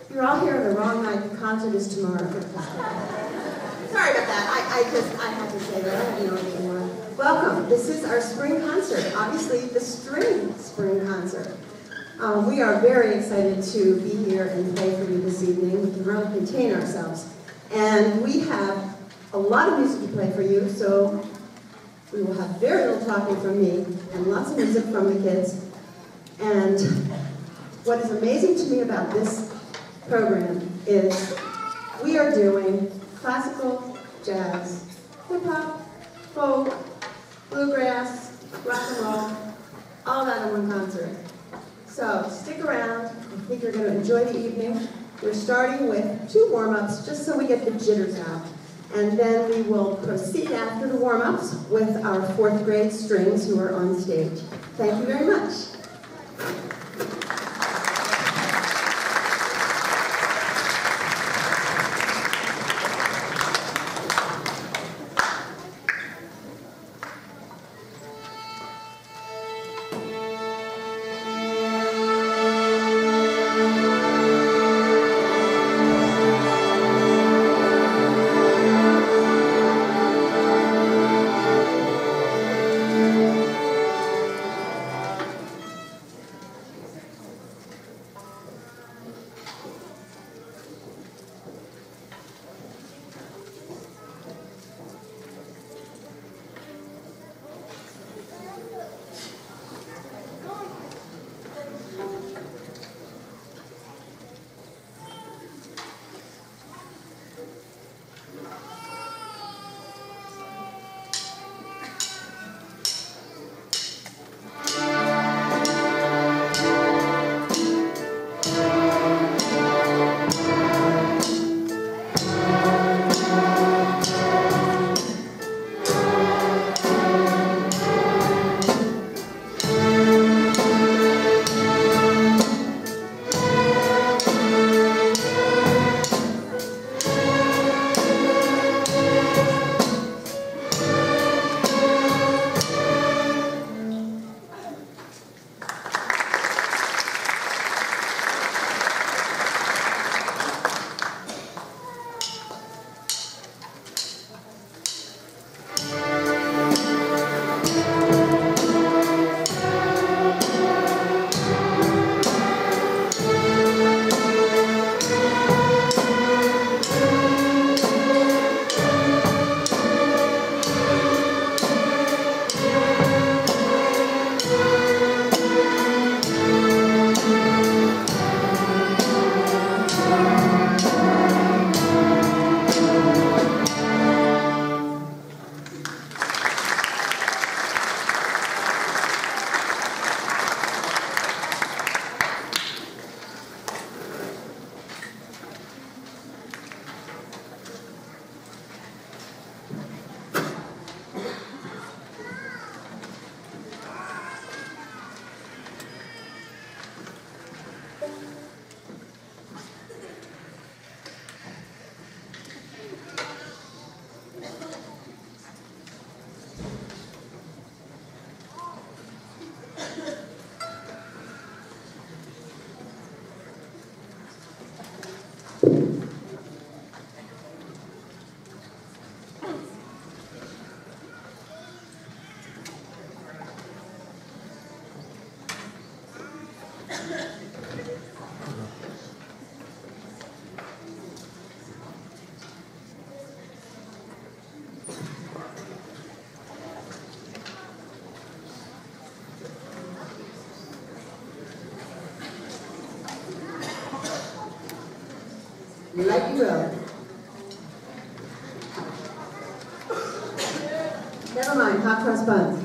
You're all here on the wrong night. The concert is tomorrow. Sorry about that. I had to say that. I didn't know anymore. Welcome. This is our spring concert. Obviously, the string spring concert. We are very excited to be here and play for you this evening. We can really contain ourselves. And we have a lot of music to play for you, so we will have very little talking from me and lots of music from the kids. And what is amazing to me about this program is we are doing classical, jazz, hip-hop, folk, bluegrass, rock and roll, all that in one concert. So stick around. I think you're going to enjoy the evening. We're starting with 2 warm-ups just so we get the jitters out. And then we will proceed after the warm-ups with our 4th grade strings who are on stage. Thank you very much. Like you will. Never mind, hot cross buns.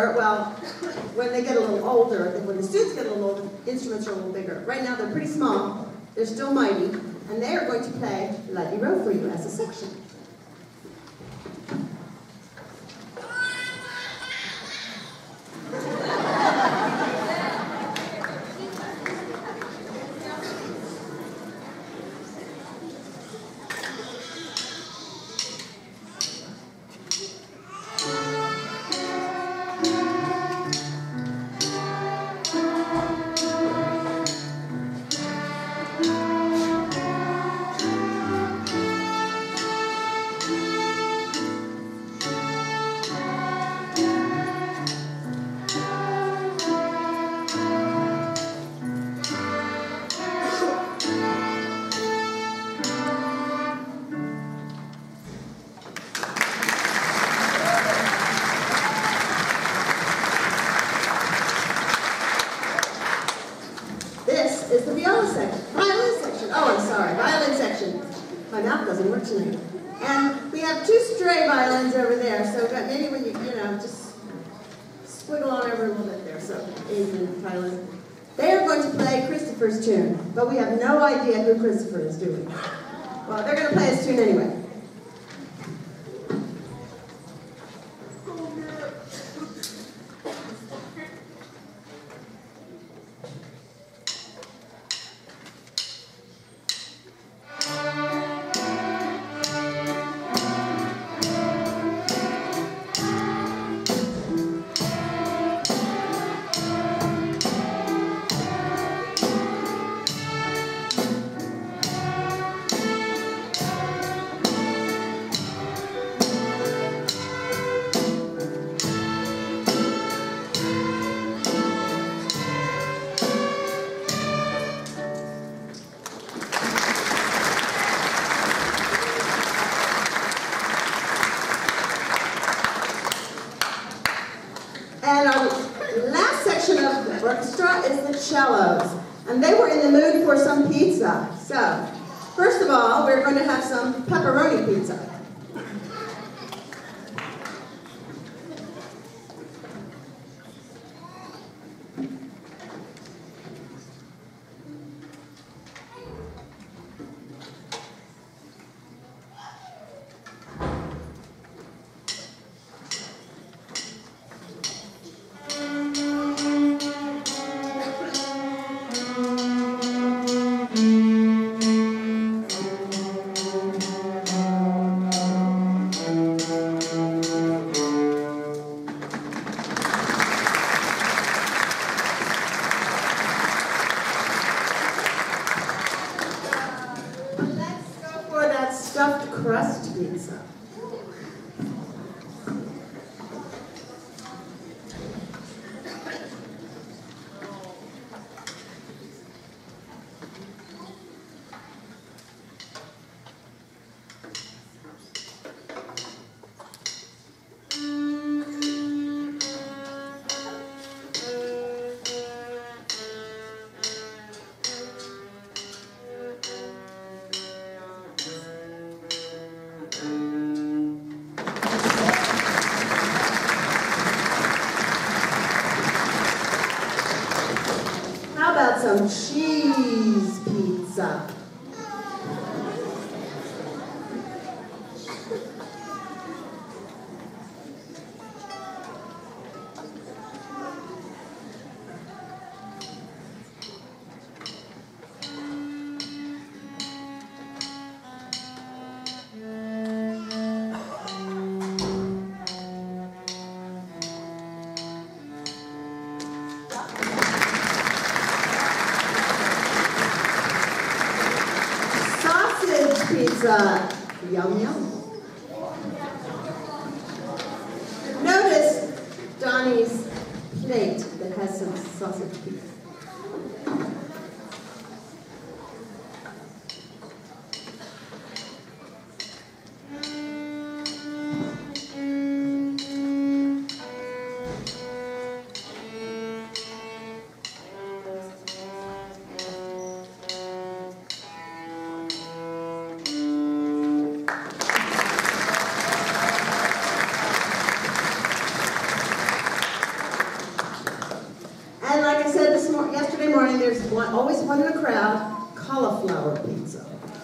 bigger, well, when they get a little older, when the students get a little older, instruments are a little bigger. Right now they're pretty small, they're still mighty, and they are going to play Lightly Row for you as a section. My mouth doesn't work tonight. And we have two stray violins over there, so maybe when you just squiggle on over a little bit there. So, Adrian, Tyler. They are going to play Christopher's tune, but we have no idea who Christopher is doing. Well, they're going to play his tune anyway. And our last section of the orchestra is the cellos. And they were in the mood for some pizza. So, first of all, we're going to have some pepperoni pizza. Stuffed crust pizza. Some cheese pizza. Pizza. Yum, yum. Notice Donnie's plate that has some sausage pizza. I said yesterday morning, there's always one in a crowd, cauliflower pizza.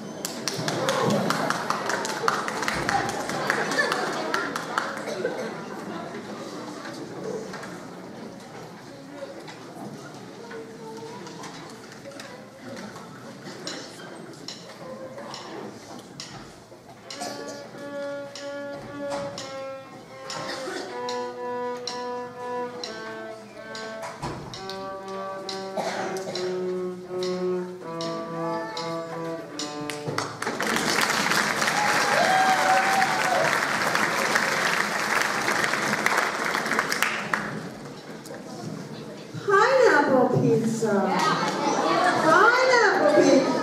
Pizza. Pineapple pizza.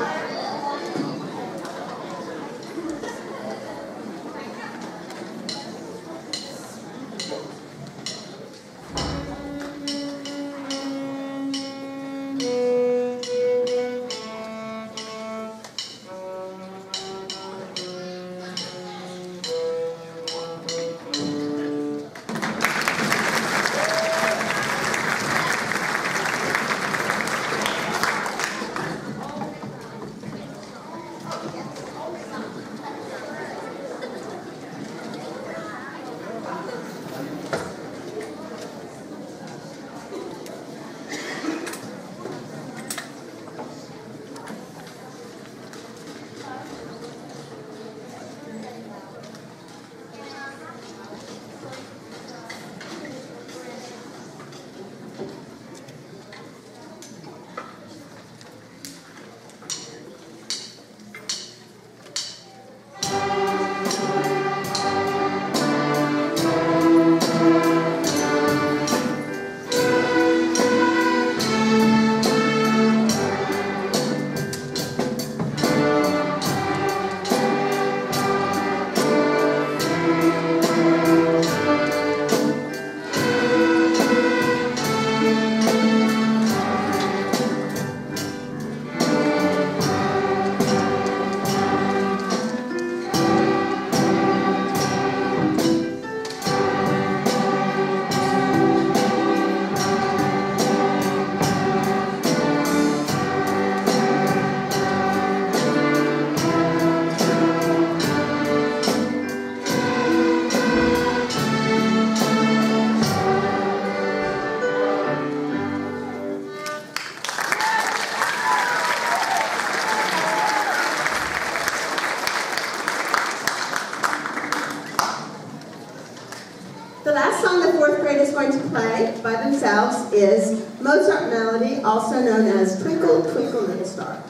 The last song the fourth grade is going to play by themselves is Mozart Melody, also known as Twinkle, Twinkle, Little Star.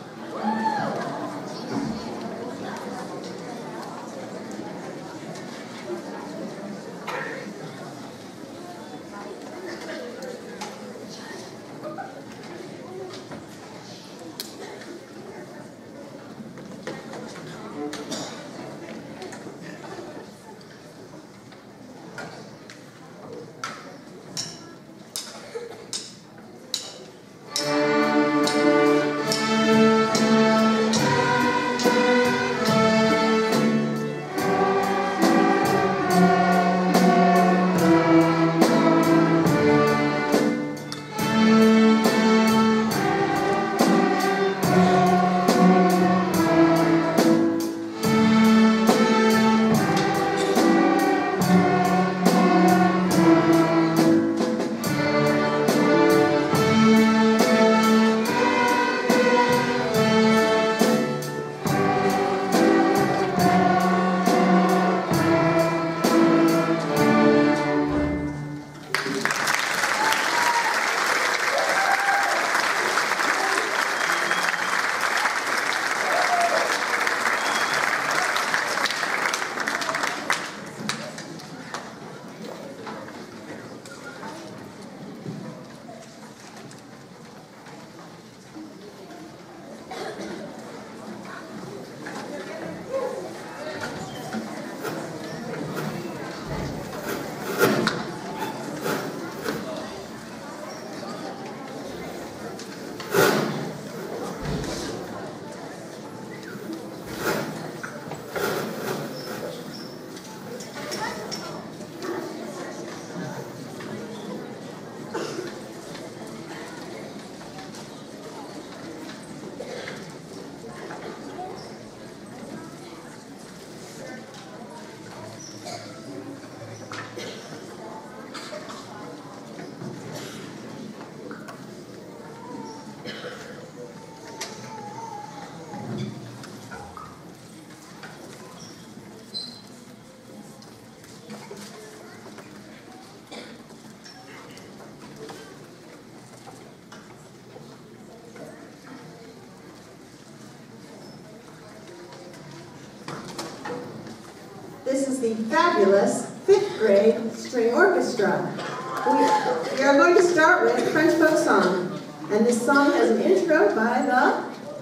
is the fabulous 5th grade string orchestra. We are going to start with French folk song. And this song has an intro by the,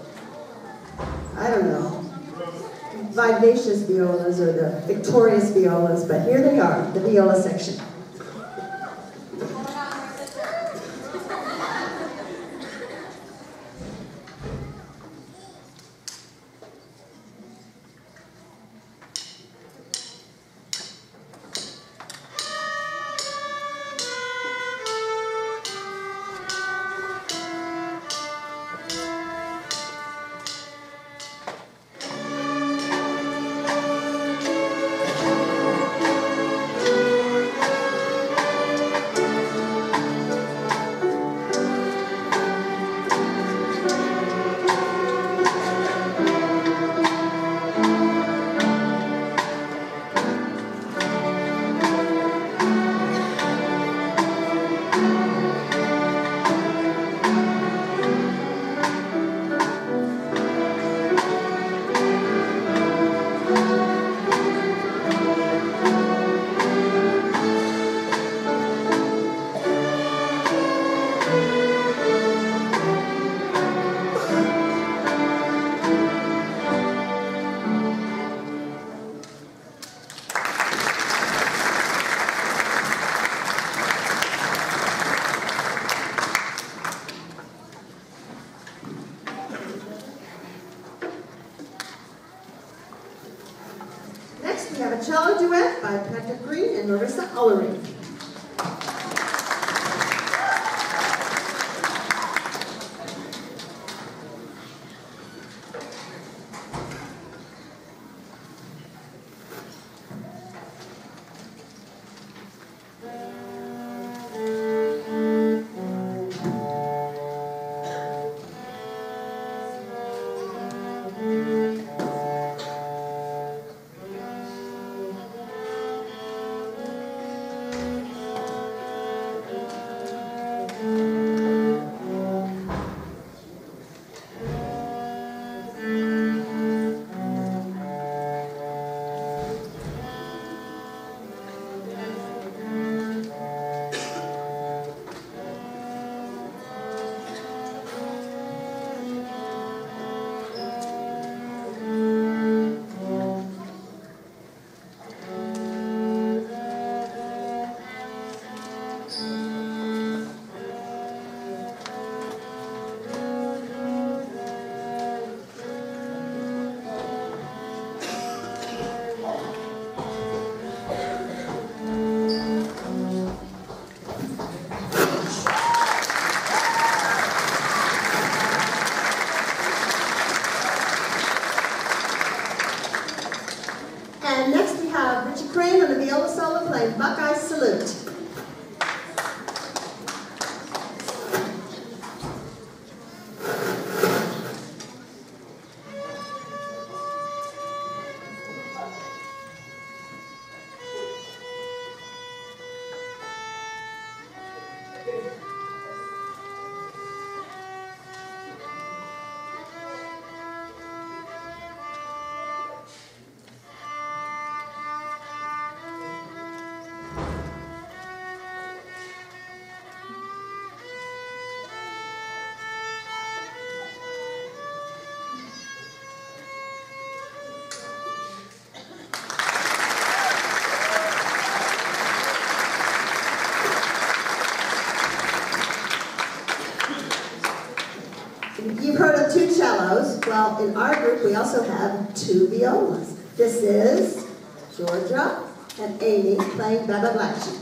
I don't know, vivacious violas or the victorious violas, but here they are, the viola section. We have a cello duet by Patrick Green and Marissa Ullering. And next we have Richie Crane on the viola solo playing Buckeye Salute. You've heard of 2 cellos. Well, in our group, we also have 2 violas. This is Georgia and Amy playing Baba Black Sheep.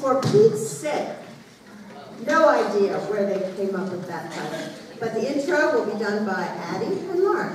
for Pete's sake. No idea where they came up with that title. But the intro will be done by Addie and Laura.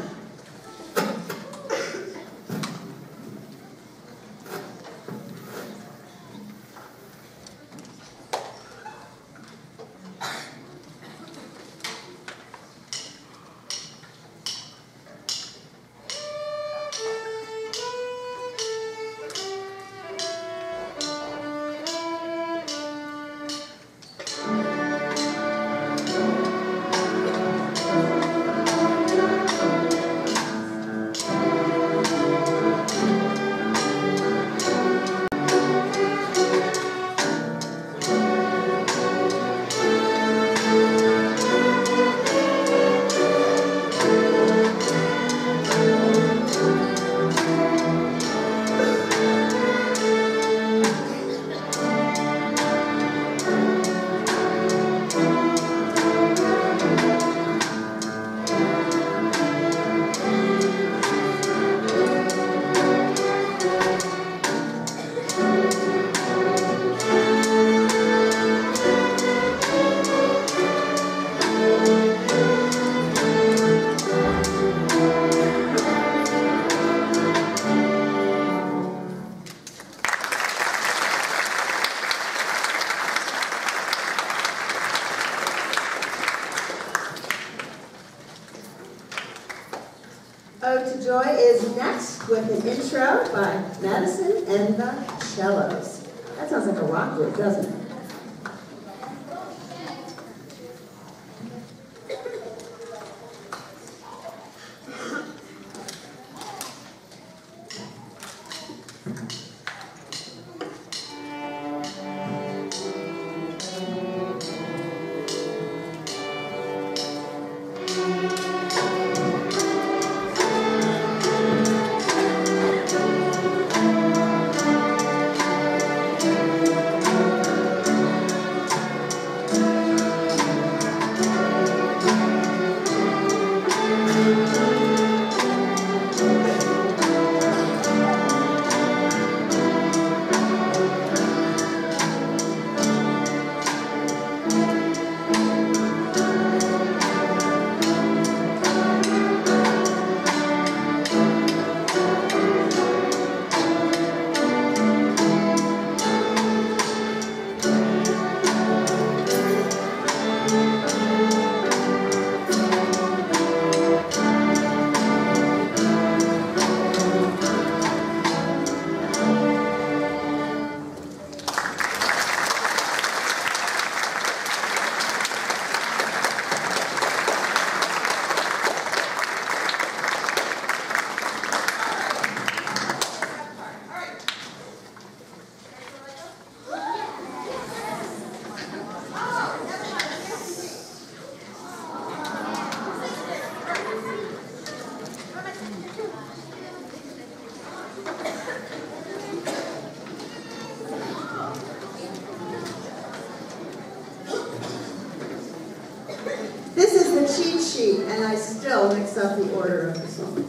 Ode to Joy is next with an intro by Madison and the Cellos. That sounds like a rock group, doesn't it? This is the cheat sheet, and I still mix up the order of the songs.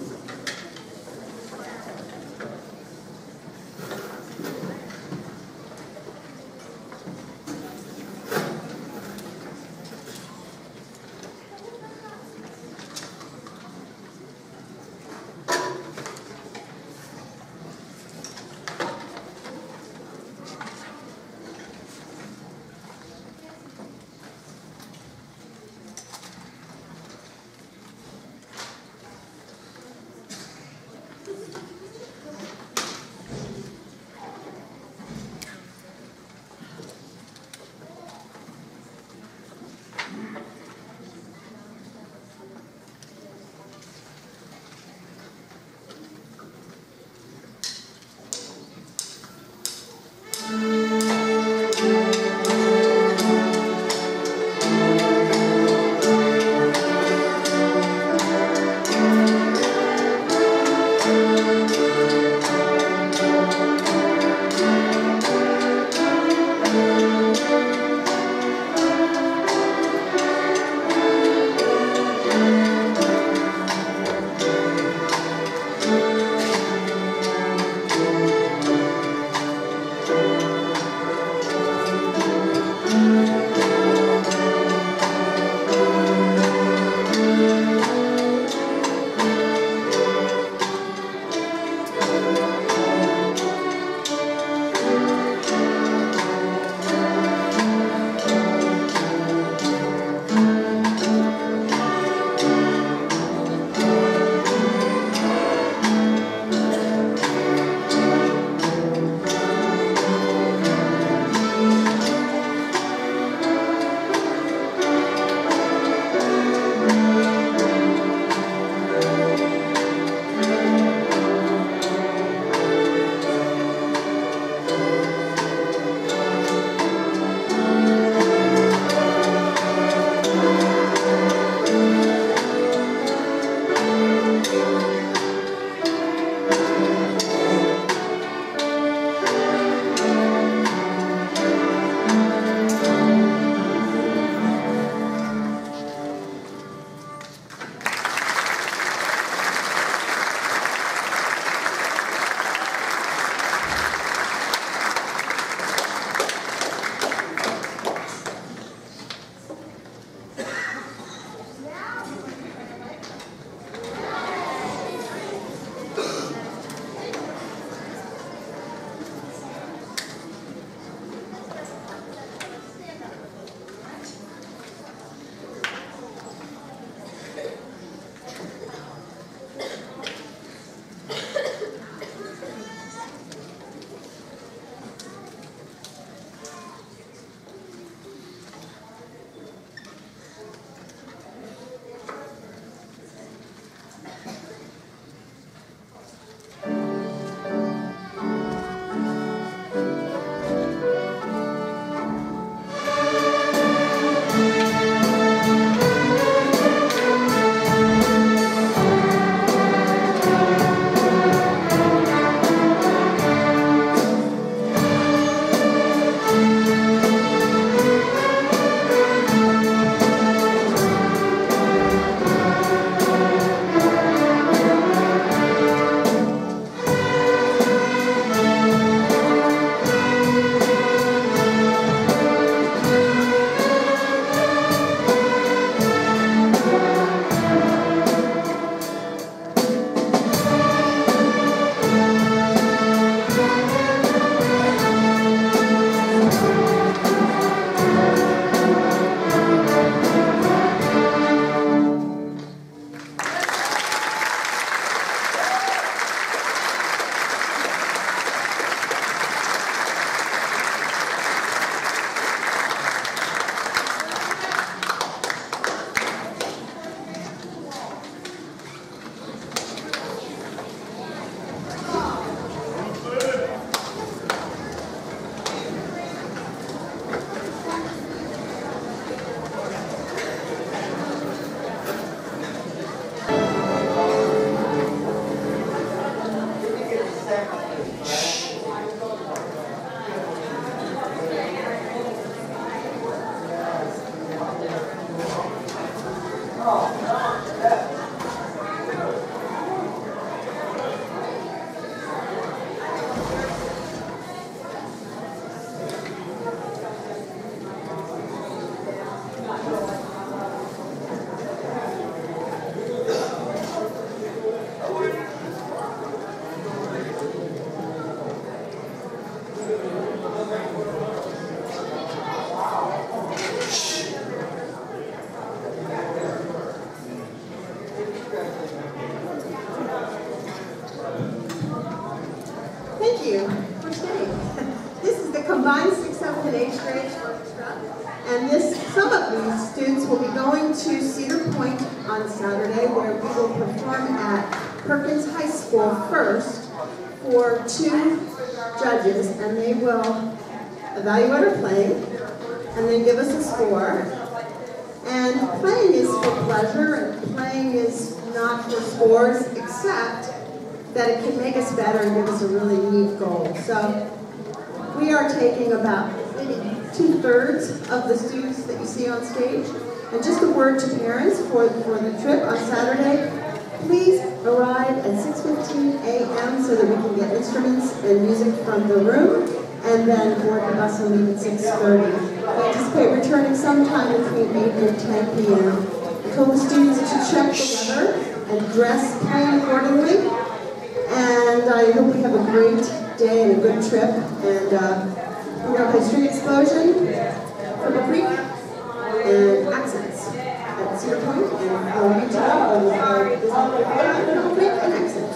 Thank you for staying. This is the combined 6th, 7th, and 8th grades orchestra. And some of these students will be going to Cedar Point on Saturday, where we will perform at Perkins High School first for 2 judges, and they will evaluate our playing and then give us a score. And playing is for pleasure, and playing is not for scores, except that it can make us better and give us a really neat goal. So we are taking about maybe 2/3 of the students that you see on stage. And just a word to parents for the trip on Saturday. Please arrive at 6:15 a.m. so that we can get instruments and music from the room, and then board the bus will leave at 6:30. We anticipate returning sometime between 8 and 10 p.m. I told the students to check the weather and dress plan accordingly. And I hope we have a great day and a good trip. And we're going to play String Explosion, Purple Creek, and Accents at Cedar Point. And I'll meet you all on Purple Creek and Accents.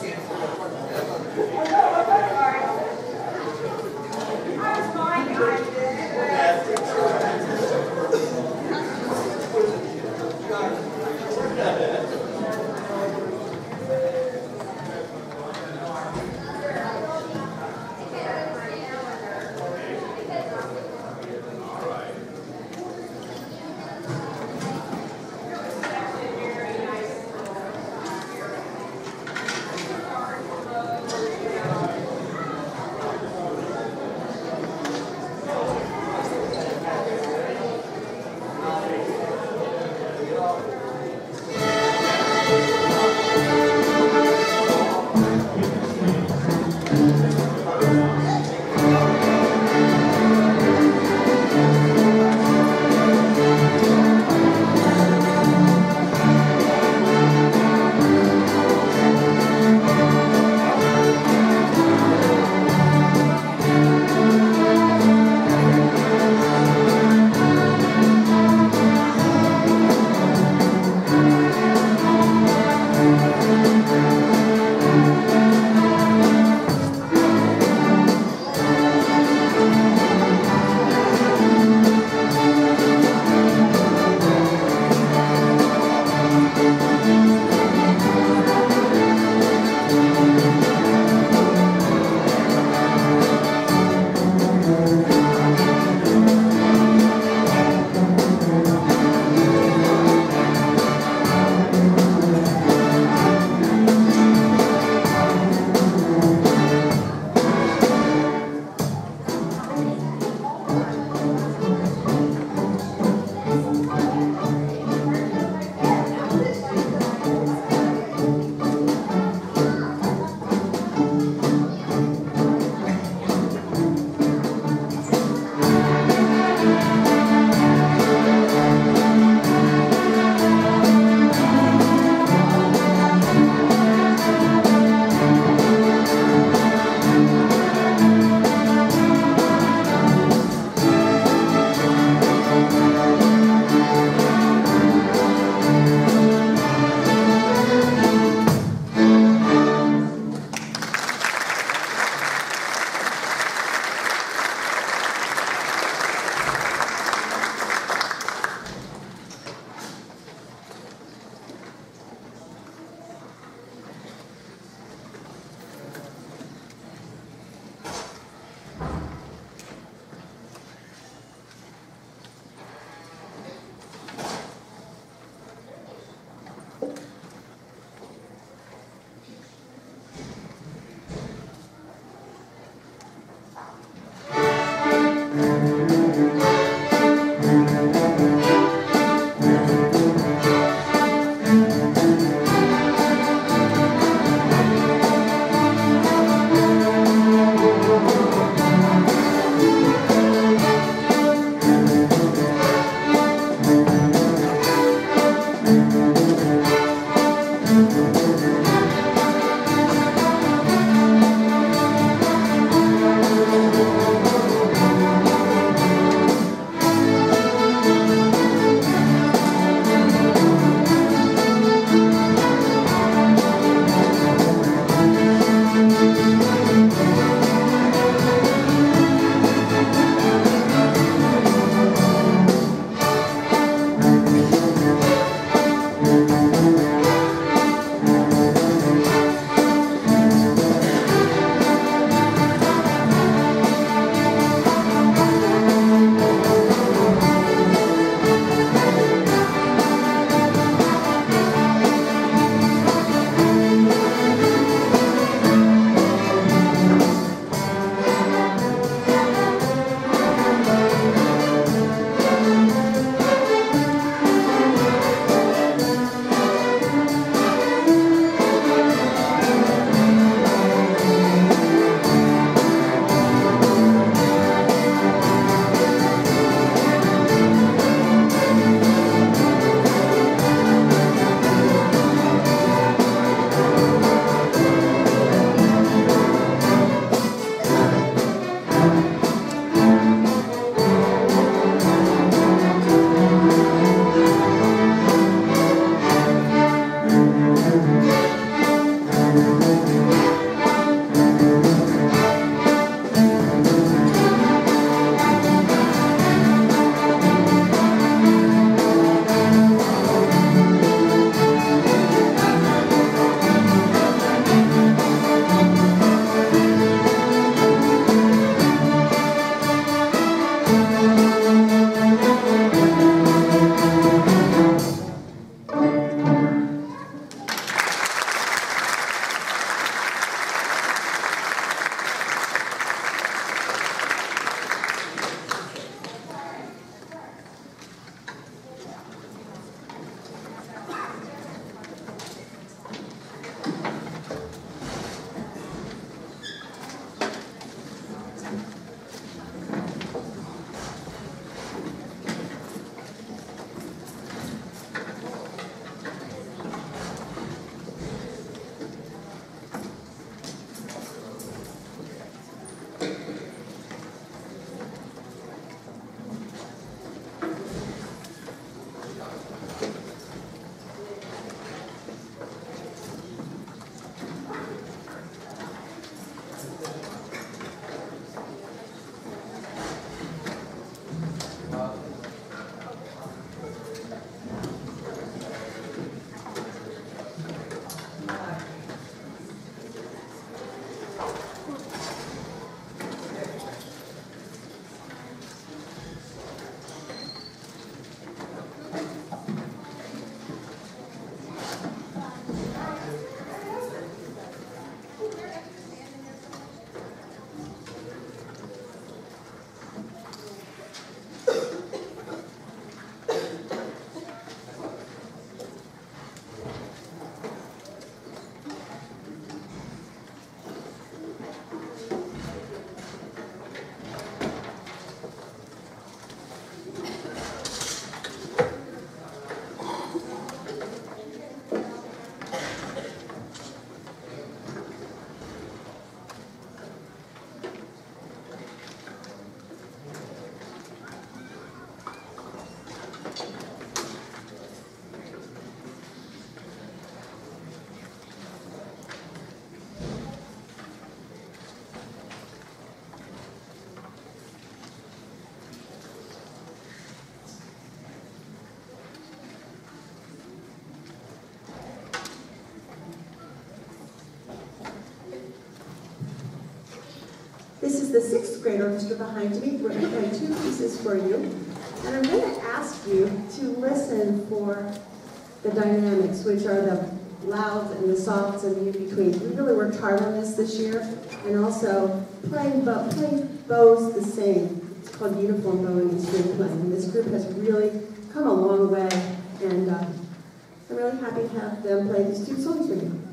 This is the sixth grade orchestra behind me. We're going to play two pieces for you. And I'm going to ask you to listen for the dynamics, which are the louds and the softs and the in-betweens. We really worked hard on this year. And also playing bows the same. It's called uniform bowing and string playing. And this group has really come a long way. And I'm really happy to have them play these two songs for you.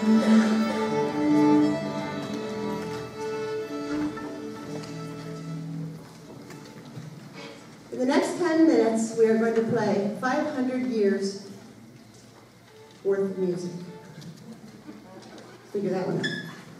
In the next 10 minutes, we are going to play 500 years worth of music. Figure that one out.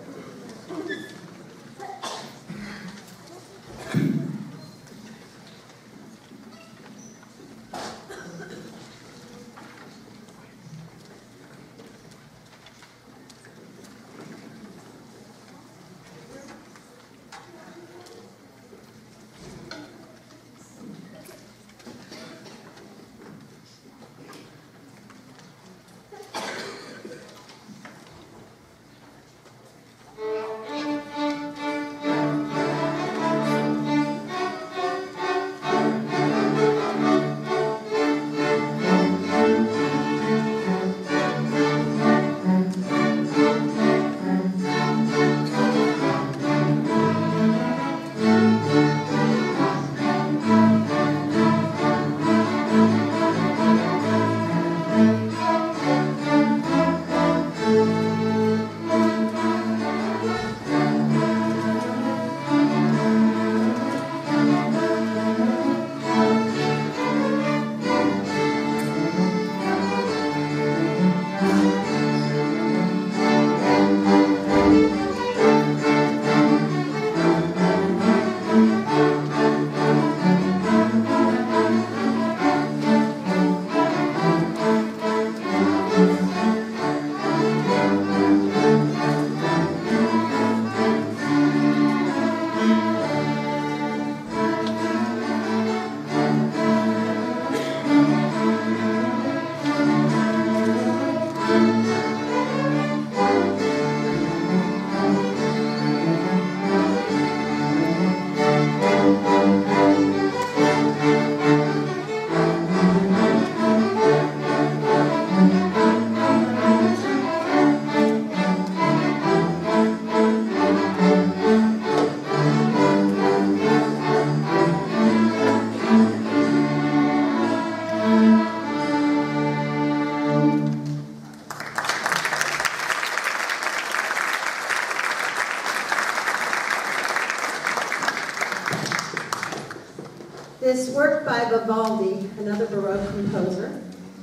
This work by Vivaldi, another Baroque composer,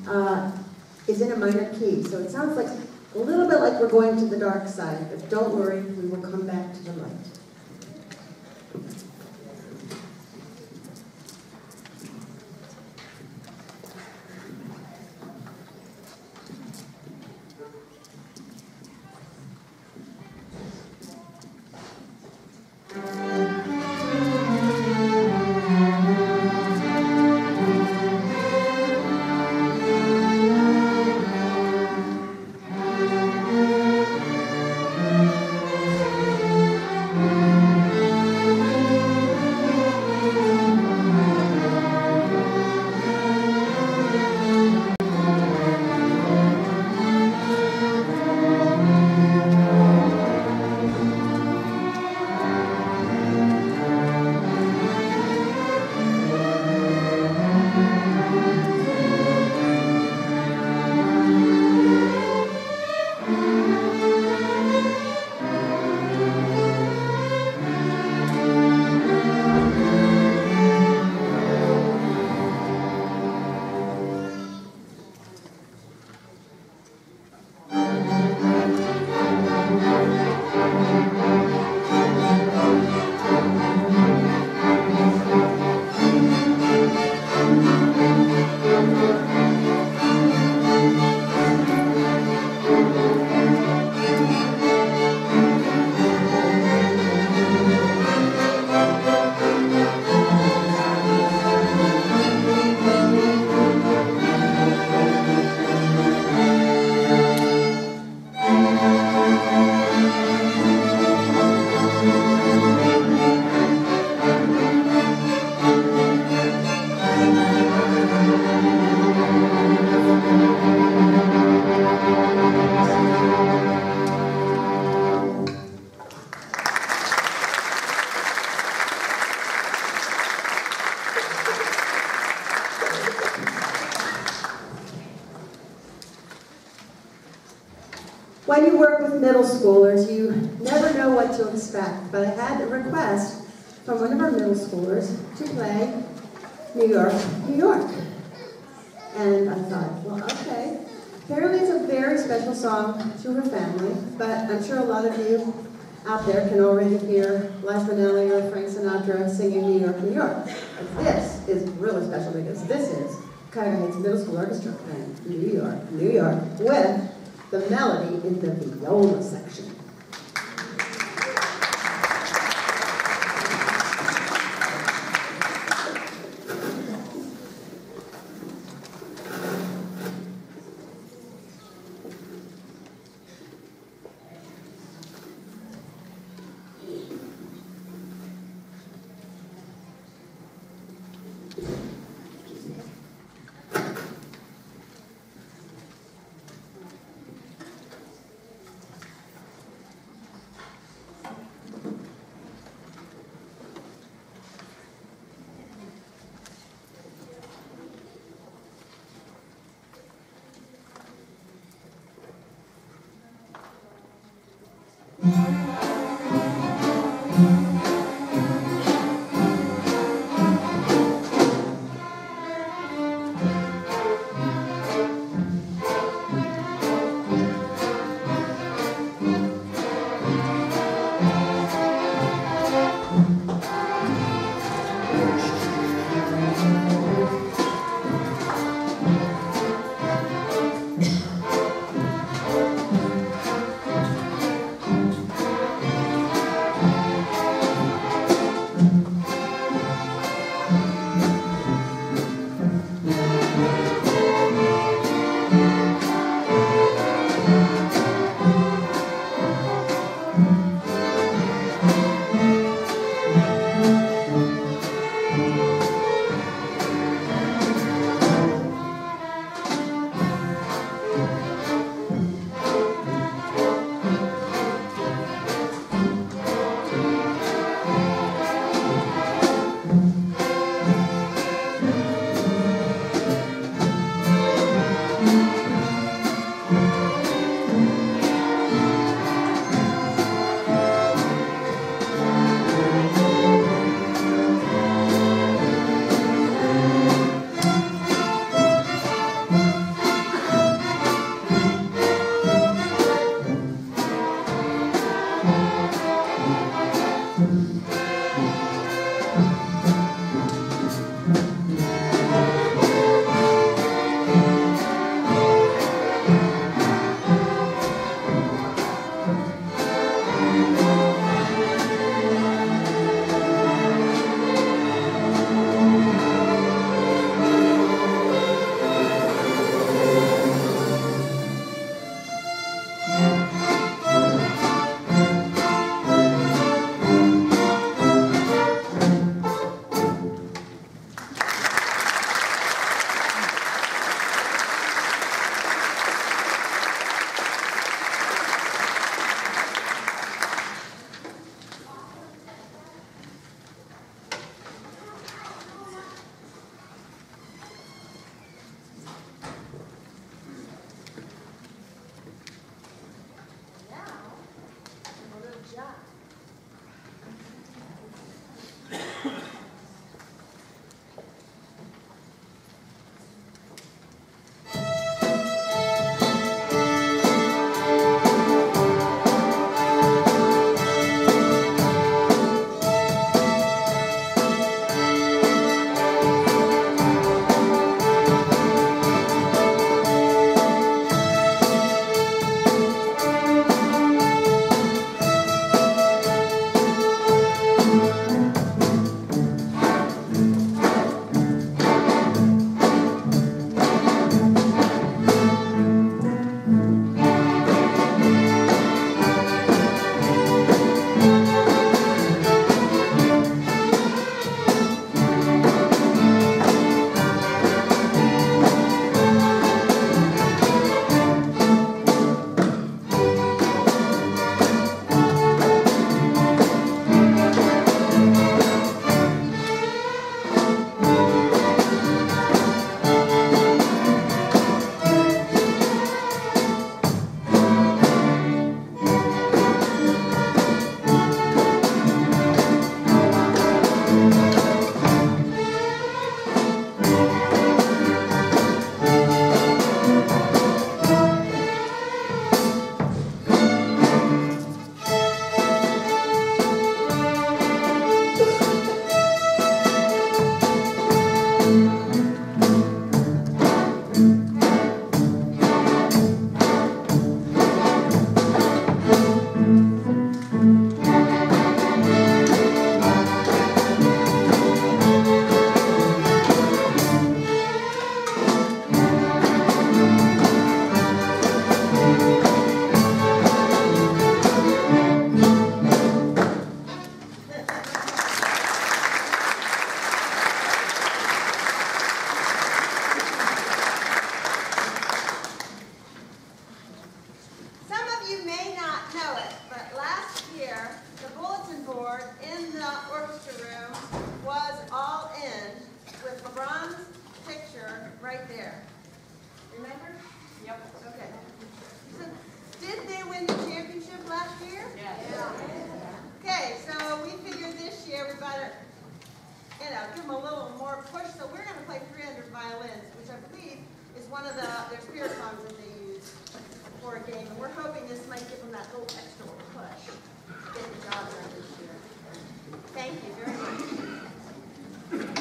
is in a minor key, so it sounds like a little bit like we're going to the dark side, but don't worry, we will come back to the light. When you work with middle schoolers, you never know what to expect, but I had a request from one of our middle schoolers to play New York, New York. And I thought, well, okay. Apparently it's a very special song to her family, but I'm sure a lot of you out there can already hear Liza Minnelli or Frank Sinatra singing New York, New York. But this is really special because this is Cuyahoga Heights Middle School Orchestra playing New York, New York with the melody in the viola section. know it, but last year, the bulletin board in the orchestra room was all in with LeBron's picture right there. Remember? Yep. Okay. So, did they win the championship last year? Yeah. Okay, so we figured this year we better, give them a little more push. So we're going to play 300 violins, which I believe is one of their spirit songs that they use for a game. And we're hoping this might give them that little extra push to get the job done this year. Thank you very much.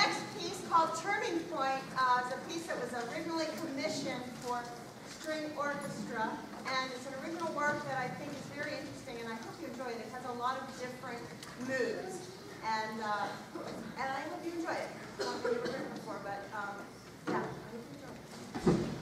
next piece called Turning Point is a piece that was originally commissioned for string orchestra, and it's an original work that I think is very interesting, and I hope you enjoy it. It has a lot of different moods, and I hope you enjoy it. I don't know if you've ever heard it before, but yeah, I hope you enjoy it.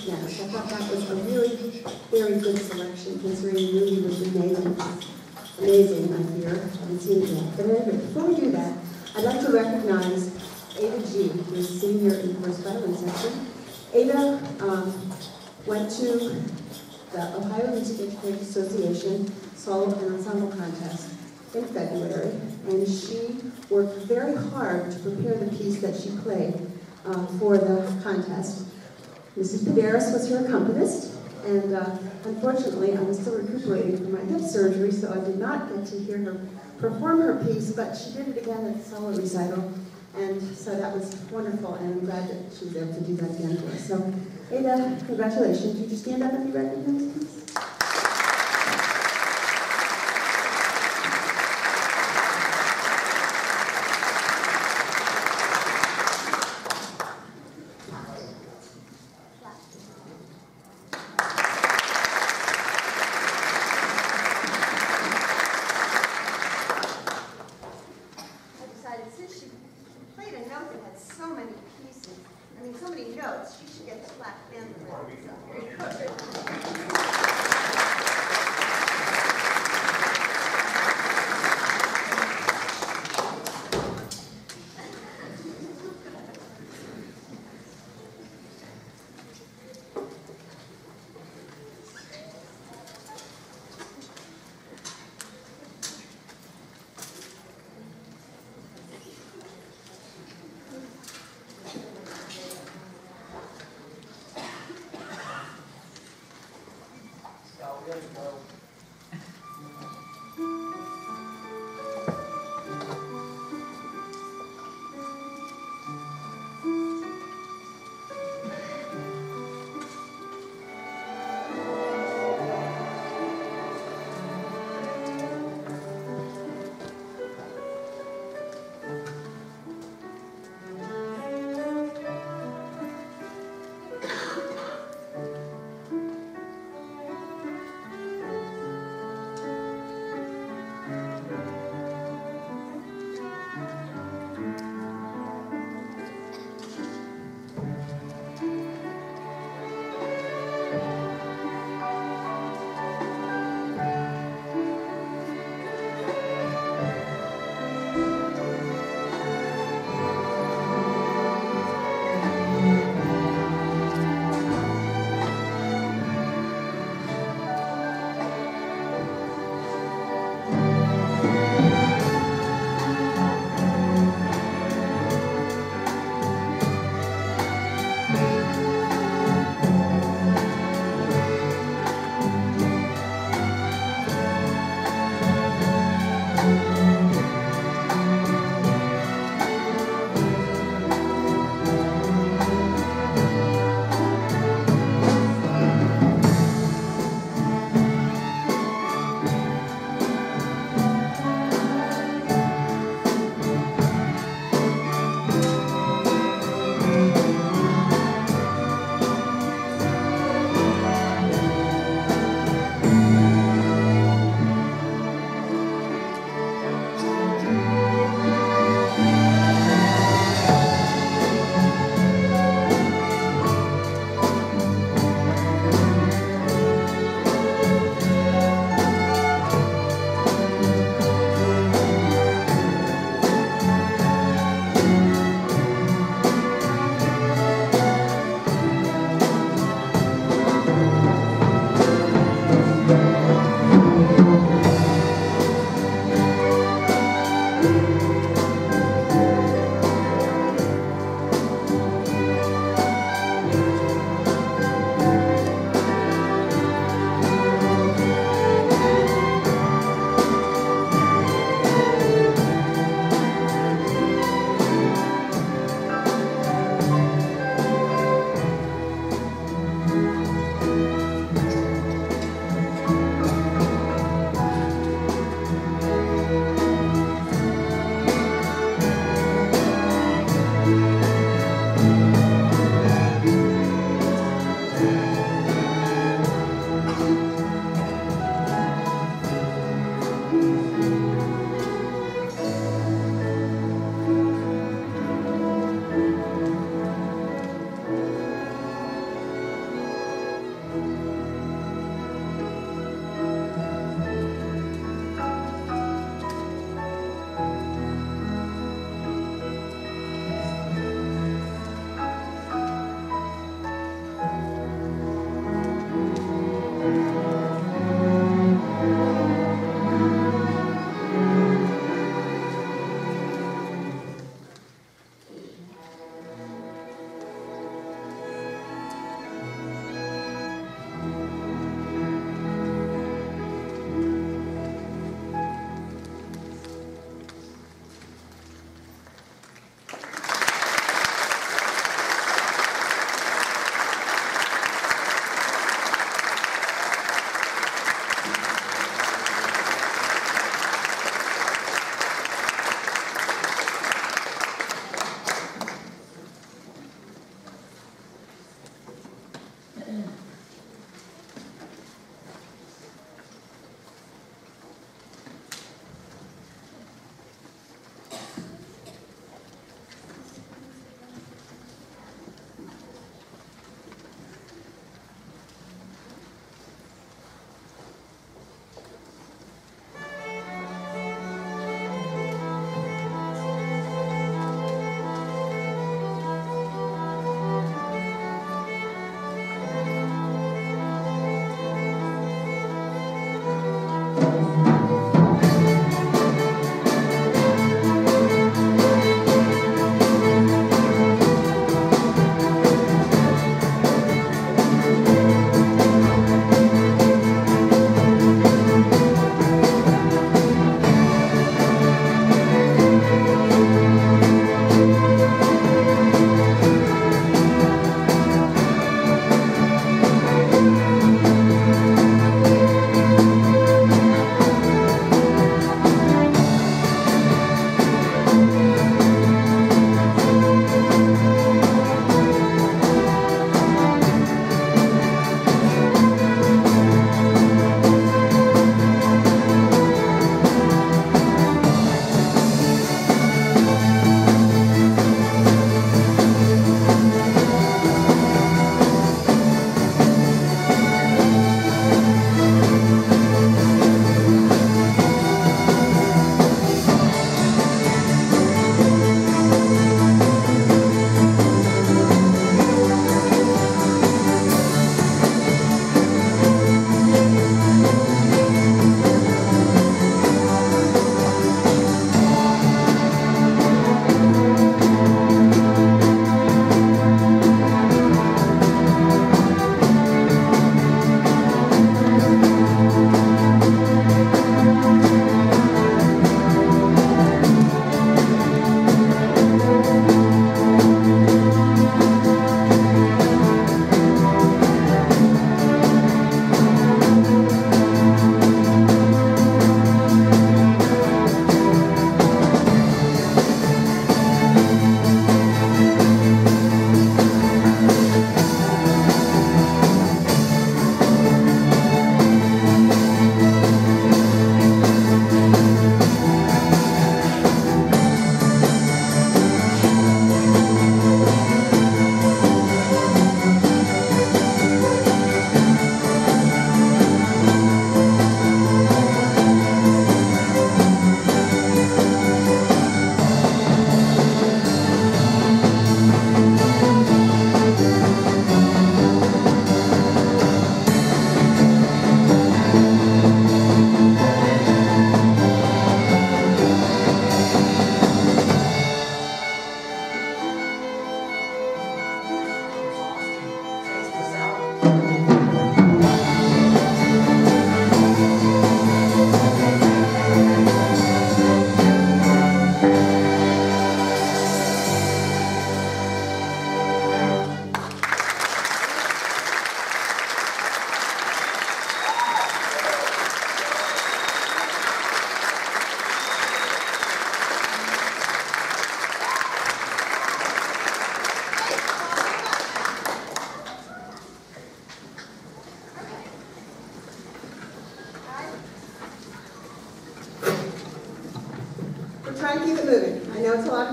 Smash. I thought that was a really very good selection considering the movie was remade and it's amazing, I hear. I haven't seen it yet. But anyway, before we do that, I'd like to recognize Ada G, who's senior in the first violin section. Ada went to the Ohio Music Education Association Solo and Ensemble Contest in February, and she worked very hard to prepare the piece that she played for the contest. Mrs. Paderas was her accompanist, and unfortunately I was still recuperating from my hip surgery, so I did not get to hear her perform her piece, but she did it again at the solo recital, and so that was wonderful, and I'm glad that she was able to do that again for us. So, Ada, congratulations. Would you stand up and be recognized, please?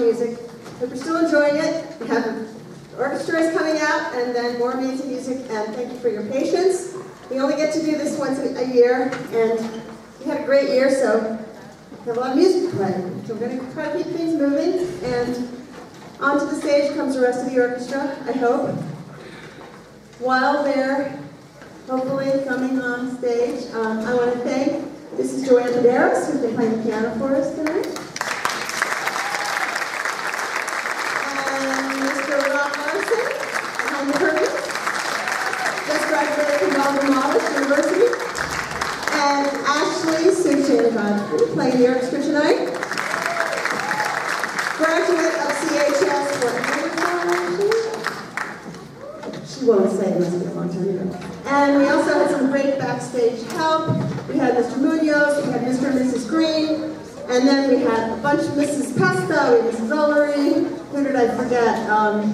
music. Hope you're still enjoying it. We have the orchestra is coming out, and then more amazing music, and thank you for your patience. We only get to do this once a year, and we had a great year, so we have a lot of music to play. So we're going to try to keep things moving, and onto the stage comes the rest of the orchestra, I hope. While they're hopefully coming on stage, I want to thank, this is Joanne Medeiros, who's been playing the piano for us tonight. And Mr. Rob Larson, behind the curtain, just graduated from Melbourne University. And Ashley Suchin, playing the orchestra tonight. Graduate of CHS, she won't say, it must be a long time ago. And we also had some great backstage help. We had Mr. Munoz, we had Mr. and Mrs. Green, and then we had a bunch of Mrs. Pesta, we had Mrs. Ullery. Who did I forget?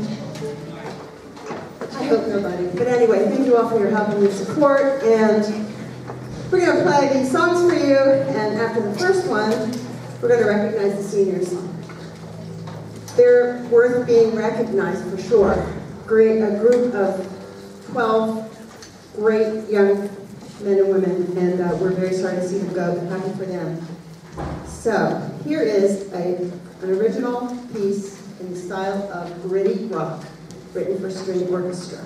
I hope nobody. But anyway, thank you all for your help and your support. And we're going to play these songs for you, and after the first one, we're going to recognize the seniors. They're worth being recognized for sure. A group of 12 great young men and women, and we're very sorry to see them go, but happy for them. So, here is an original piece in the style of gritty rock, written for string orchestra.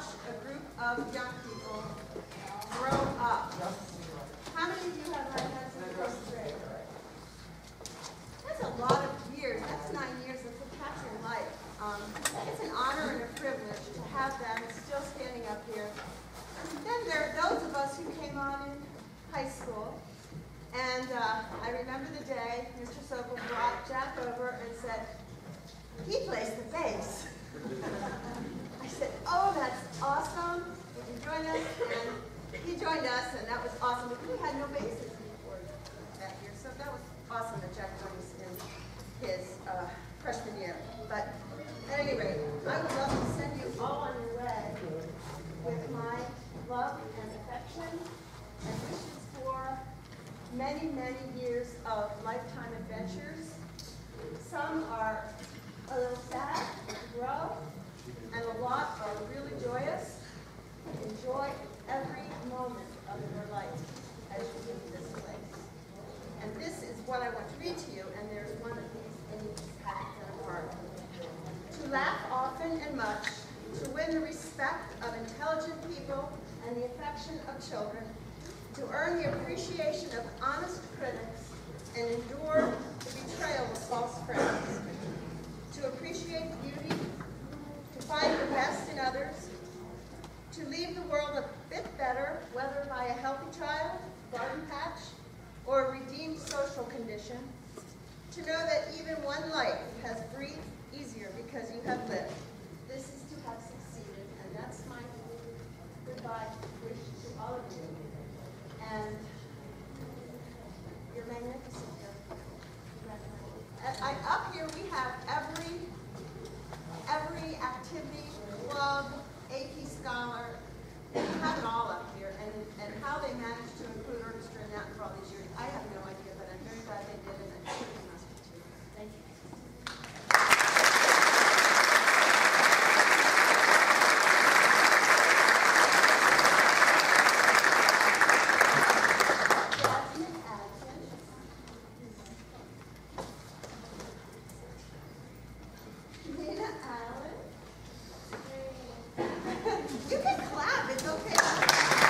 watch a group of young people grow up. How many of you have my hands in the first grade? That's a lot of years. That's 9 years. That's a catching life. It's an honor and a privilege to have them still standing up here. Then there are those of us who came on in high school. And I remember the day Mr. Sokol brought Jack over and said, "He plays the bass." I said, "Oh, that's awesome. Would you join us?" And he joined us, and that was awesome because we had no basses before that year. So that was awesome that Jack joined us in his freshman year. But at any rate, I would love to send you all on your way with my love and affection and wishes for many, many years of lifetime adventures. Some are a little sad to grow, and a lot are really joyous. Enjoy every moment of your life as you leave this place. And this is what I want to read to you, and there's one of these in each pack and a part. To laugh often and much, to win the respect of intelligent people and the affection of children, to earn the appreciation of honest critics and endure the betrayal of false friends, to appreciate beauty, to find the best in others, to leave the world a bit better, whether by a healthy child, garden patch, or a redeemed social condition, to know that even one life has breathed easier because you have lived. This is to have succeeded, and that's my goodbye wish to all of you. And you're magnificent here. Up here we have every activity, club, AP scholar. We have it all up here. And how they managed to include orchestra in that for all these years, I have no idea, but I'm very glad they did, and I'm sure you must be too. Thank you. You can clap, it's okay.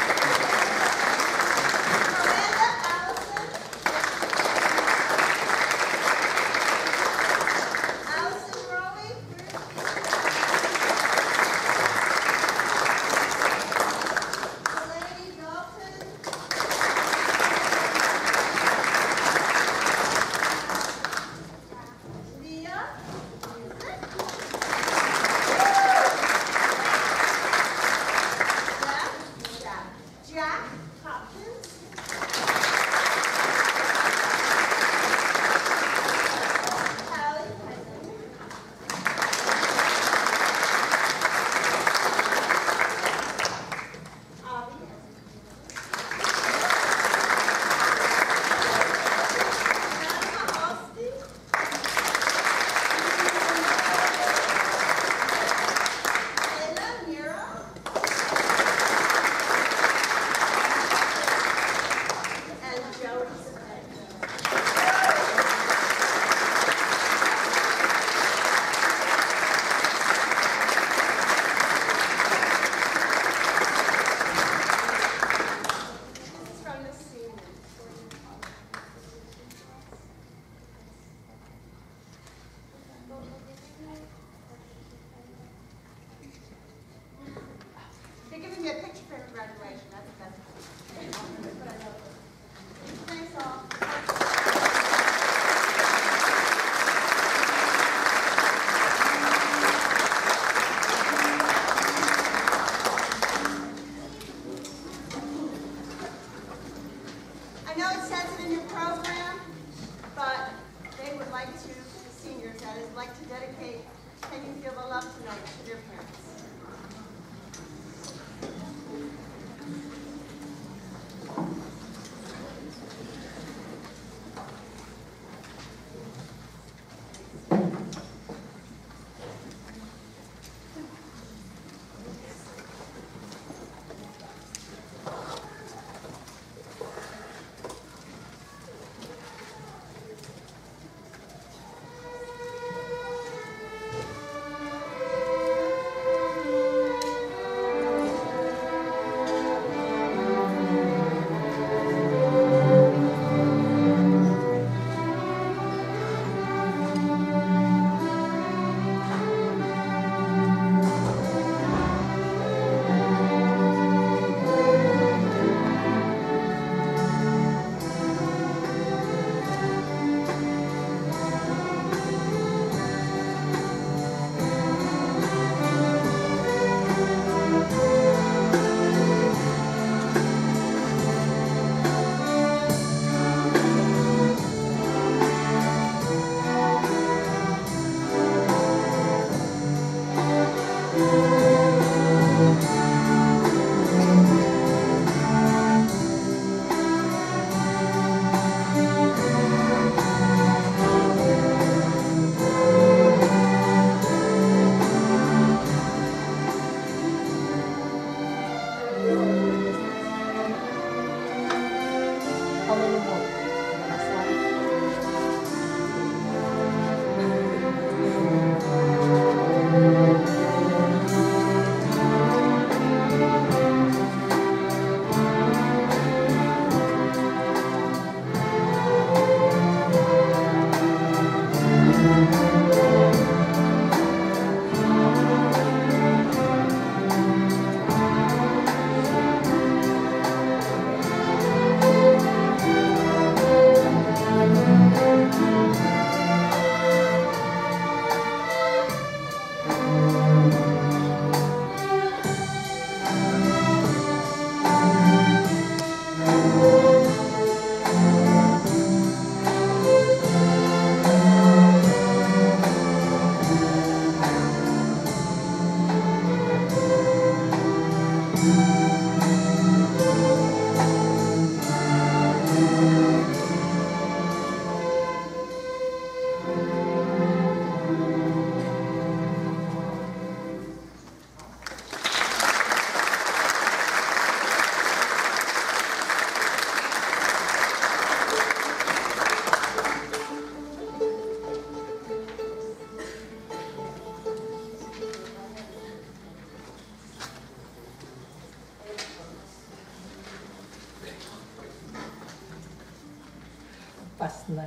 Past 9.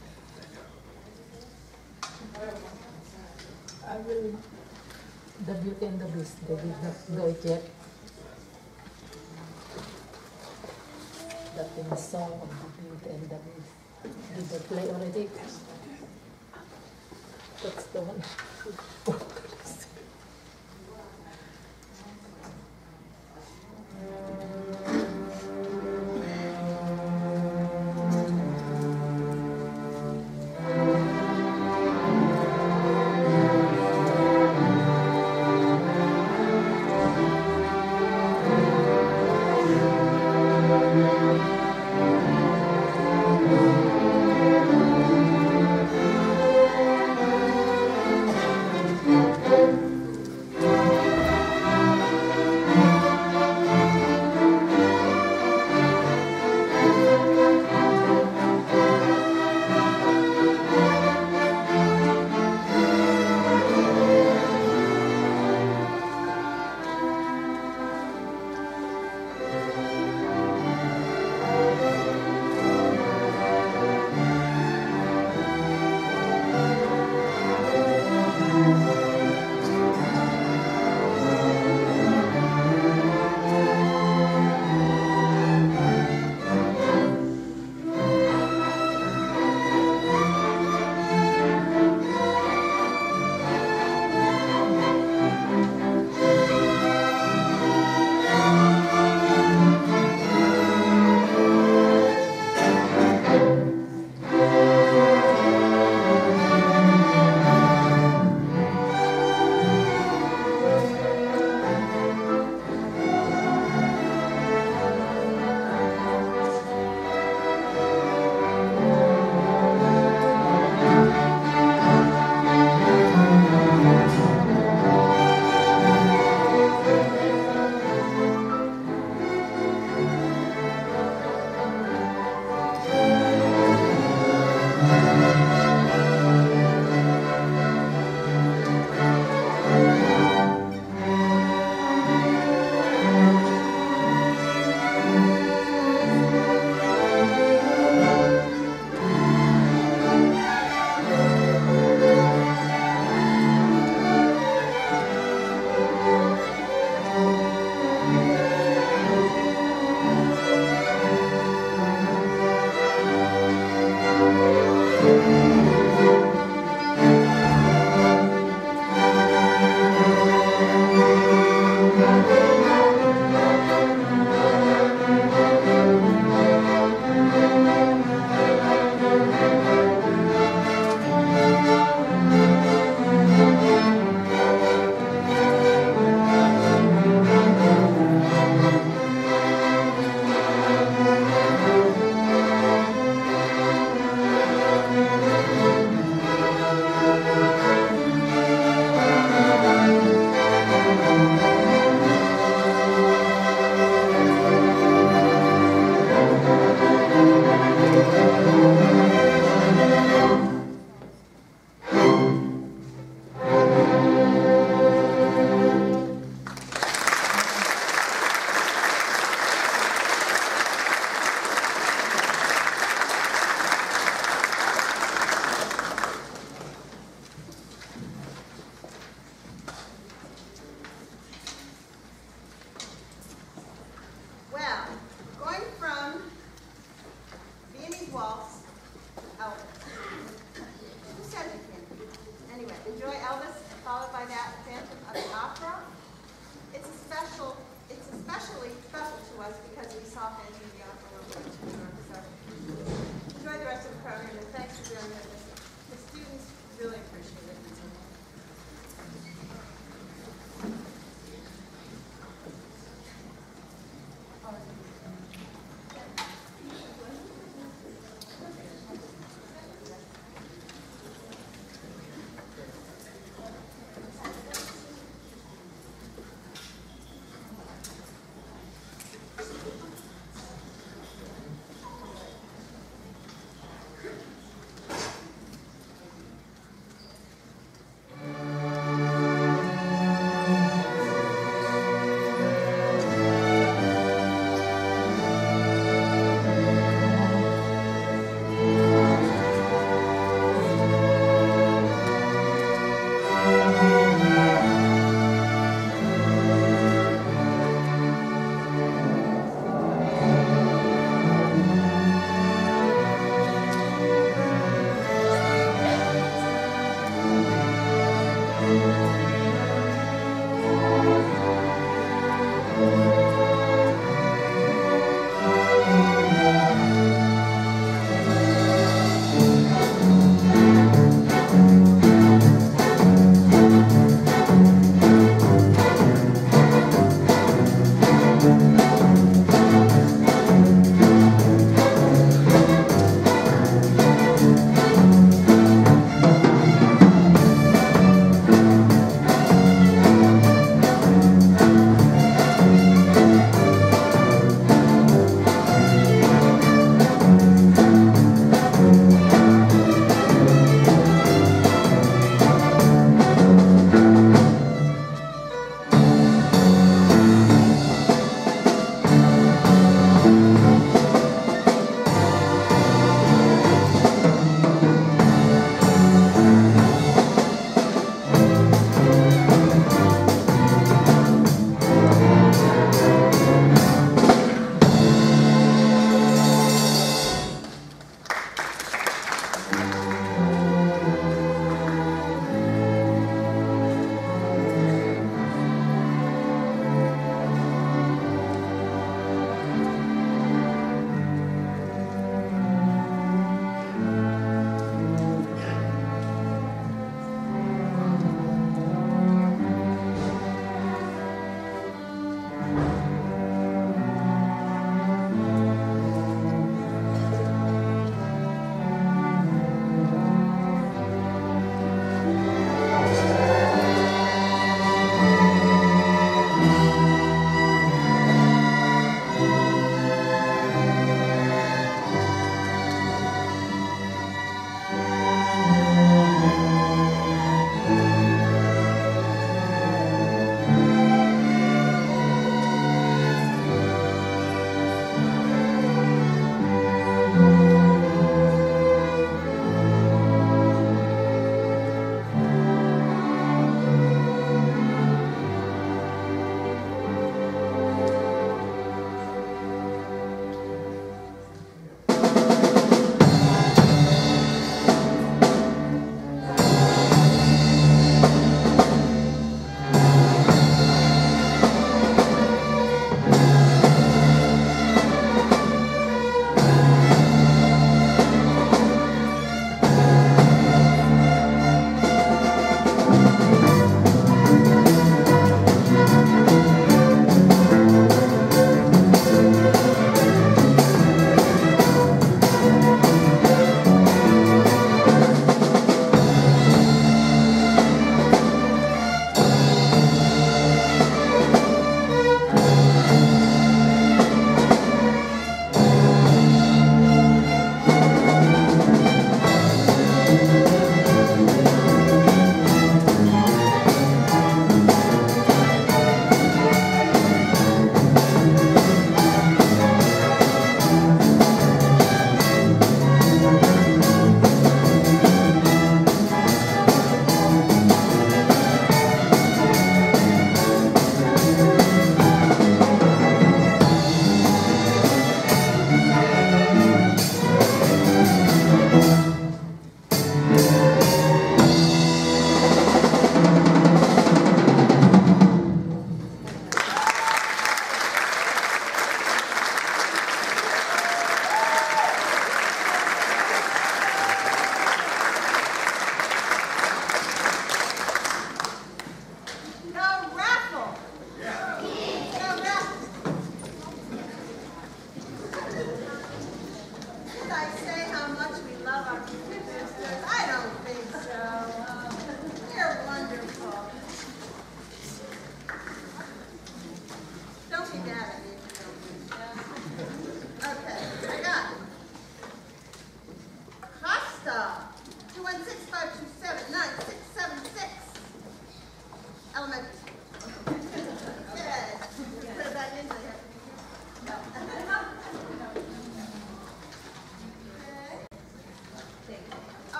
I will, the Beauty and the Beast, they did not do it yet. The theme song of the Beauty and the Beast. Did they play already? That's the one.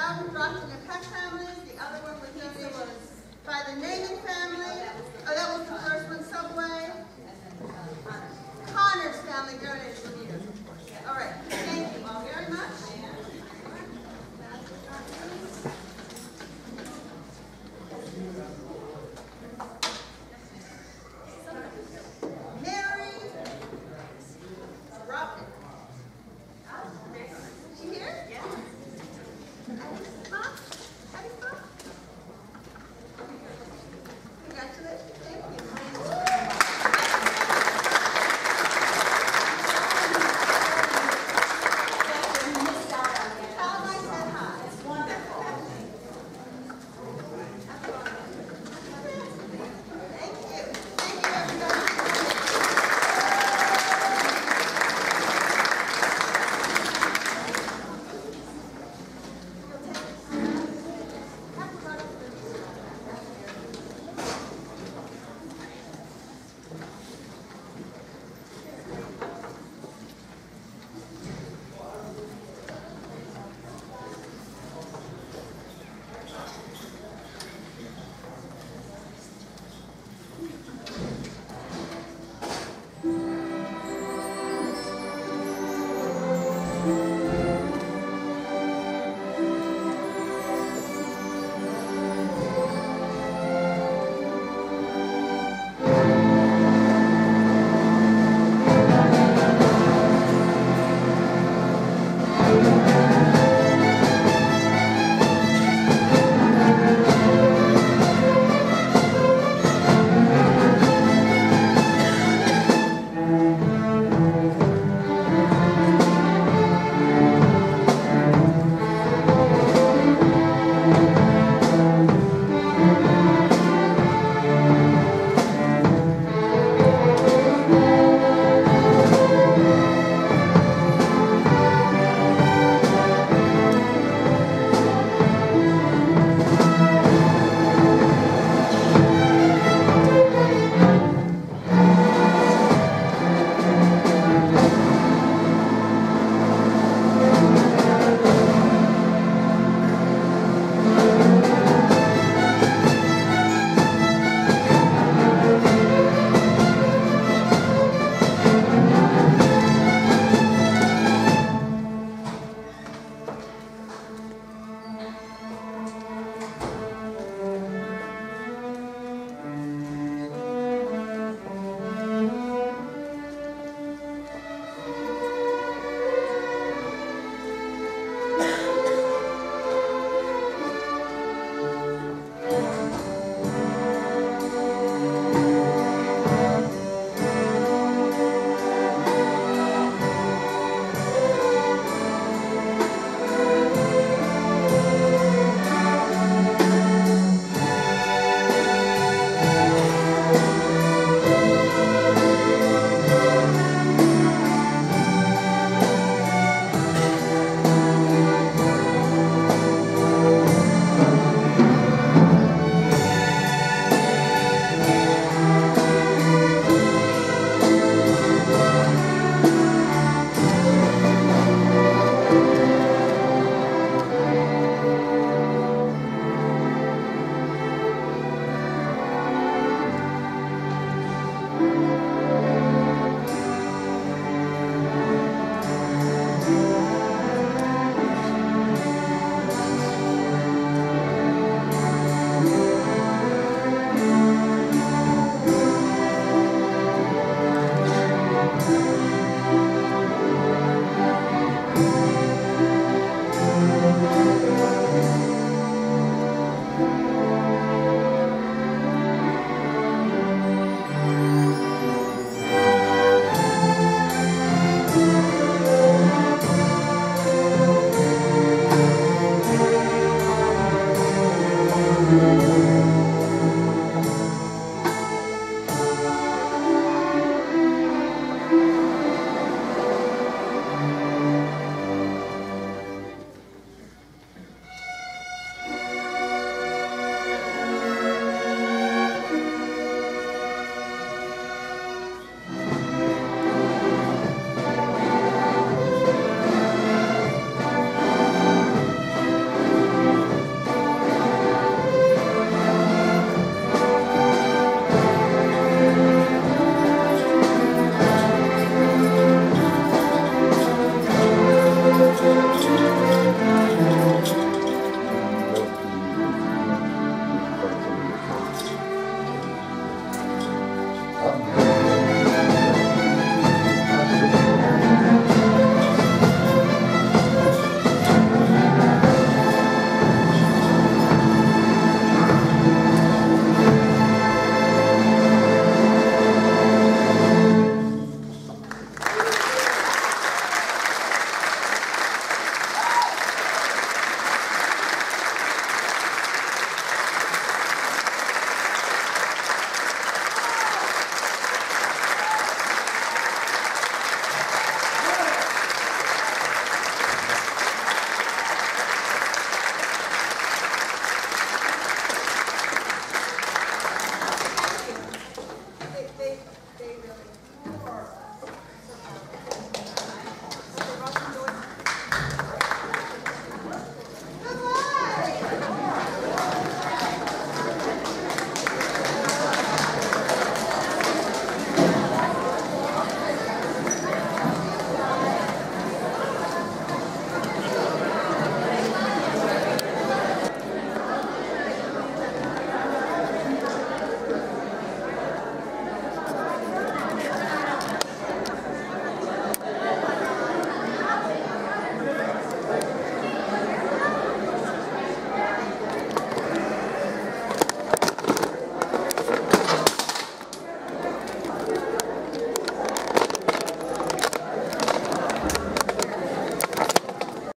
Brockton and Peck families. The other one was donated by the Naaman family. Oh, that was the first one, Subway. Connor's family donated for you. All right. Thank